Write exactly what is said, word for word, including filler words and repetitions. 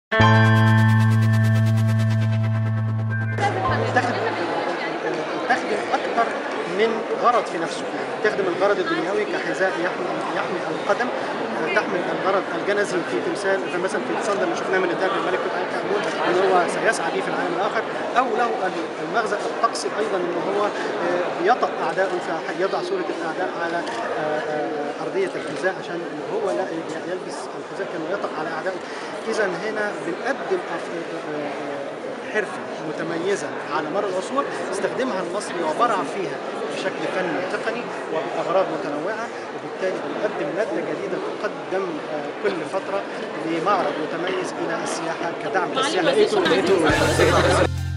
تخدم أكثر من غرض في نفسه، تخدم الغرض الدنيوي كحذاء يحمي يحمي القدم، تحمل الغرض الجنزي في تمثال مثلا في الصندل اللي شفناه من انتاج الملك توت عنخ امون ان هو سيسعى به في العالم الاخر، او له المغزى الطقسي ايضا ان هو بيطأ اعدائه فيضع صوره الاعداء على ارضيه الحذاء عشان هو لا يلبس الحذاء كما يطأ على اعدائه. اذا هنا بنقدم حرفة متميزة على مر العصور استخدمها المصري وبرع فيها بشكل فني وتقني وبأغراض متنوعة، وبالتالي بنقدم مادة جديدة تقدم كل فترة لمعرض متميز إلى السياحة كدعم للسياحة.